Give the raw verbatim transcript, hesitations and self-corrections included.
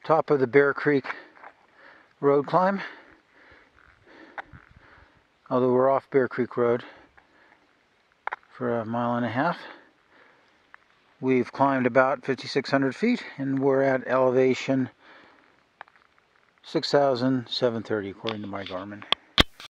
top of the Bear Creek road climb. Although we're off Bear Creek Road for a mile and a half. We've climbed about fifty-six hundred feet and we're at elevation six thousand seven hundred thirty according to my Garmin.